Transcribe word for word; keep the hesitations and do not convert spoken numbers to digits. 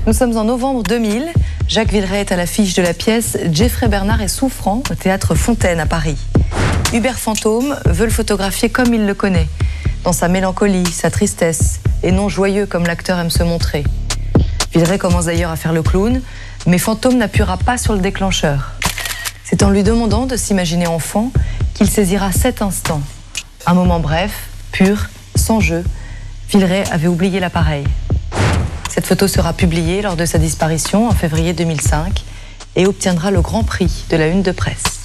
Nous sommes en novembre deux mille. Jacques Villeray est à l'affiche de la pièce Jeffrey Bernard est souffrant au théâtre Fontaine à Paris. Hubert Fantôme veut le photographier comme il le connaît, dans sa mélancolie, sa tristesse, et non joyeux comme l'acteur aime se montrer. Villeray commence d'ailleurs à faire le clown, mais Fantôme n'appuiera pas sur le déclencheur. C'est en lui demandant de s'imaginer enfant qu'il saisira cet instant. Un moment bref, pur, sans jeu. Villeray avait oublié l'appareil. Cette photo sera publiée lors de sa disparition en février deux mille cinq et obtiendra le grand prix de la une de presse.